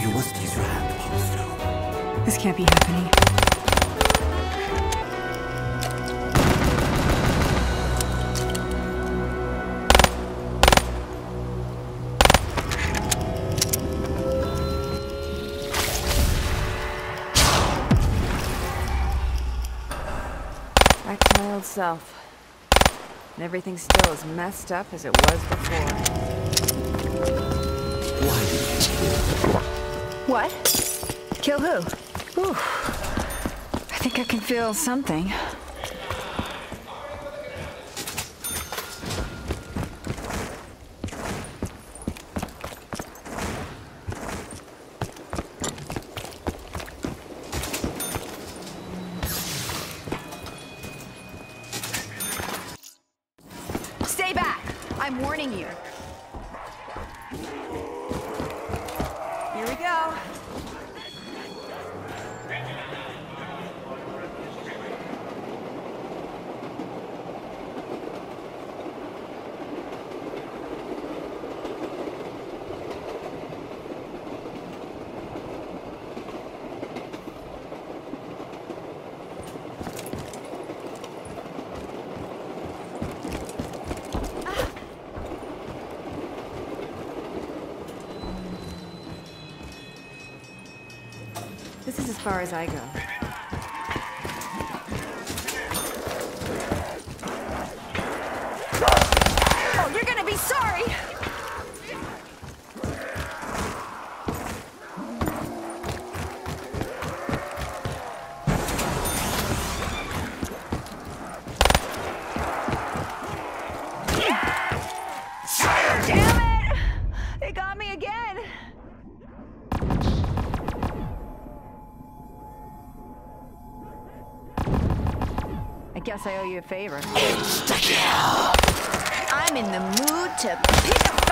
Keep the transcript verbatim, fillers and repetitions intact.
You must use your hand, Apollo. This can't be happening. Back to my old self. And everything's still as messed up as it was before. Why did you kill? What? Kill who? Ooh. I think I can feel something. Stay back! I'm warning you. Here we go. This is as far as I go. Oh, you're gonna be sorry! Damn it! They got me again! I guess I owe you a favor. Insta-kill! I'm in the mood to pick a